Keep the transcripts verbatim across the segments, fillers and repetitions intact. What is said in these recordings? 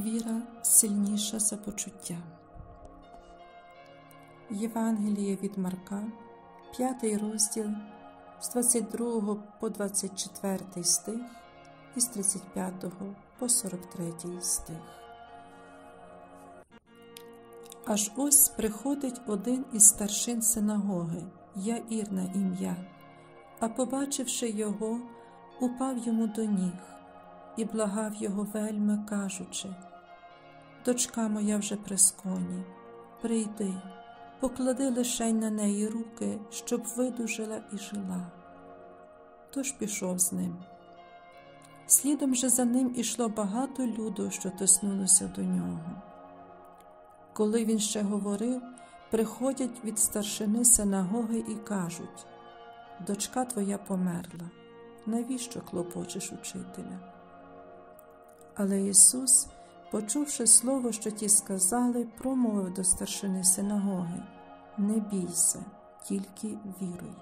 Віра сильніша за почуття. Євангеліє від Марка, п'ятий розділ, з двадцять другого по двадцять четвертий стих і з тридцять п'ятого по сорок третій стих. Аж ось приходить один із старшин синагоги, Яїр на ім'я, а побачивши його, упав йому до ніг і благав його вельми, кажучи: «Дочка моя вже при сконі, прийди, поклади лишень на неї руки, щоб видужала і жила». Тож пішов з ним. Слідом же за ним ішло багато люду, що тиснулося до нього. Коли він ще говорив, приходять від старшини синагоги і кажуть: «Дочка твоя померла, навіщо клопочеш учителя?» Але Ісус, почувши слово, що ті сказали, промовив до старшини синагоги: «Не бійся, тільки віруй».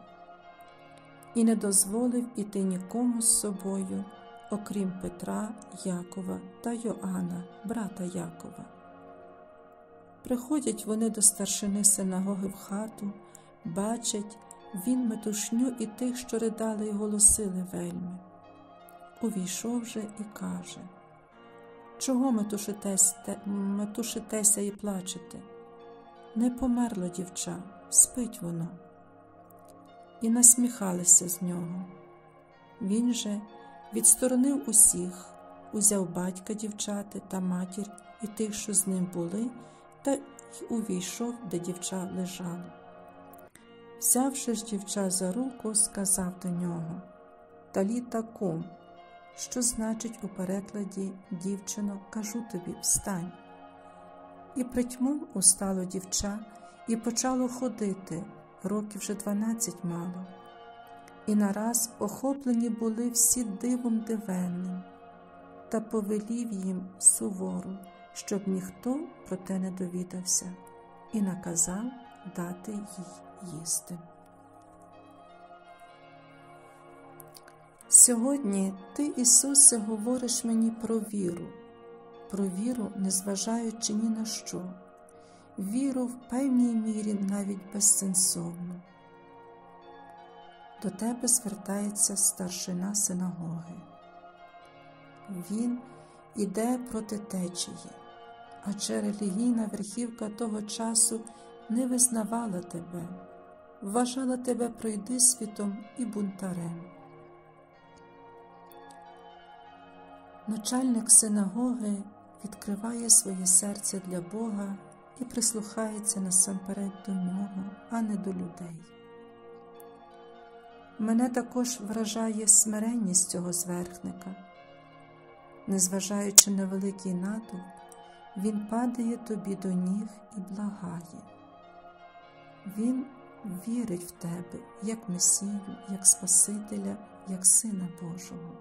І не дозволив іти нікому з собою, окрім Петра, Якова та Йоанна, брата Якова. Приходять вони до старшини синагоги в хату, бачать він метушню і тих, що ридали й голосили вельми. Увійшов же і каже: «Чого метушитеся, метушитеся і плачете? Не померло дівча, спить воно». І насміхалися з нього. Він же відсторонив усіх, узяв батька дівчати та матір і тих, що з ним були, та й увійшов, де дівча лежало. Взявши ж дівча за руку, сказав до нього: «Таліта кум», що значить у перекладі: «Дівчино, кажу тобі, встань». І притьмом устало дівча і почало ходити, років вже дванадцять мало. І нараз охоплені були всі дивом дивенним, та повелів їм суворо, щоб ніхто про те не довідався, і наказав дати їй їсти. Сьогодні ти, Ісусе, говориш мені про віру, про віру, незважаючи ні на що, віру в певній мірі навіть безсенсовну. До тебе звертається старшина синагоги. Він іде проти течії, адже релігійна верхівка того часу не визнавала тебе, вважала тебе пройдисвітом і бунтарем. Начальник синагоги відкриває своє серце для Бога і прислухається насамперед до нього, а не до людей. Мене також вражає смиренність цього зверхника. Незважаючи на великий натовп, він падає тобі до ніг і благає. Він вірить в тебе, як Месію, як Спасителя, як Сина Божого.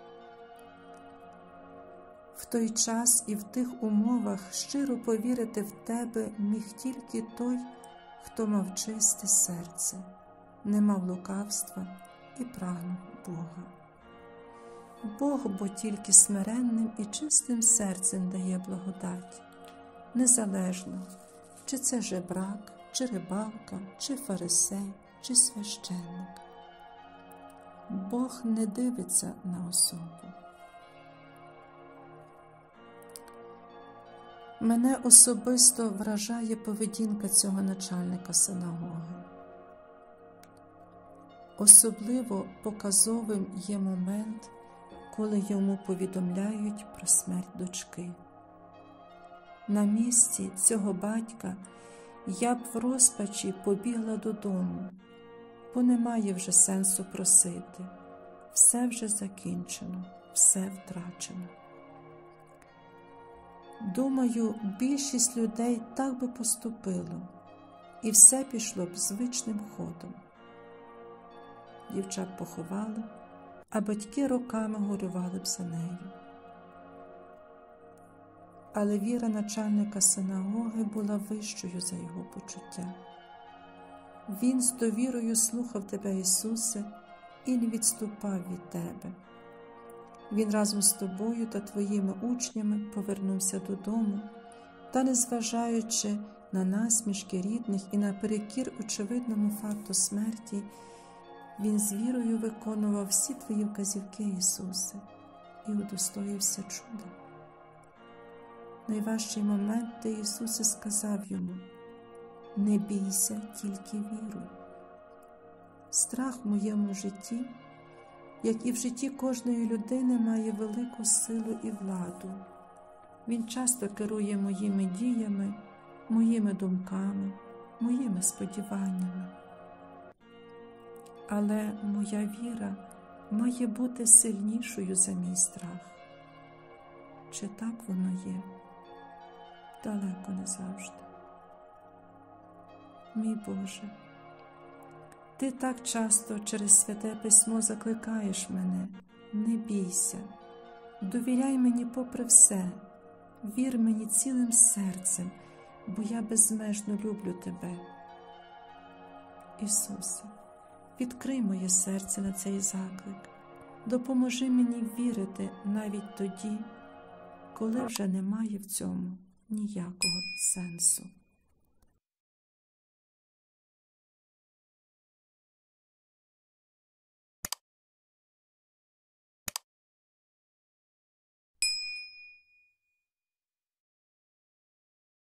В той час і в тих умовах щиро повірити в тебе міг тільки той, хто мав чисте серце, не мав лукавства і прагнув Бога. Бог бо тільки смиренним і чистим серцем дає благодать, незалежно, чи це жебрак, чи рибалка, чи фарисей, чи священник. Бог не дивиться на особу. Мене особисто вражає поведінка цього начальника синагоги. Особливо показовим є момент, коли йому повідомляють про смерть дочки. На місці цього батька я б в розпачі побігла додому, бо немає вже сенсу просити. Все вже закінчено, все втрачено. Думаю, більшість людей так би поступило, і все пішло б звичним ходом. Дівчат поховали, а батьки роками горювали б за нею. Але віра начальника синагоги була вищою за його почуття. Він з довірою слухав тебе, Ісусе, і не відступав від тебе. він разом з тобою та твоїми учнями повернувся додому, та, незважаючи на насмішки рідних і наперекір очевидному факту смерті, він з вірою виконував всі твої вказівки, Ісусе, і удостоївся чуда. Найважчий момент ти, Ісусе, сказав йому: «Не бійся, тільки віруй». Страх в моєму житті, як і в житті кожної людини, має велику силу і владу. Він часто керує моїми діями, моїми думками, моїми сподіваннями. Але моя віра має бути сильнішою за мій страх. Чи так воно є? Далеко не завжди. Мій Боже, Ти так часто через Святе Письмо закликаєш мене: не бійся, довіряй мені попри все, вір мені цілим серцем, бо я безмежно люблю Тебе. Ісусе, відкрий моє серце на цей заклик, допоможи мені вірити навіть тоді, коли вже немає в цьому ніякого сенсу.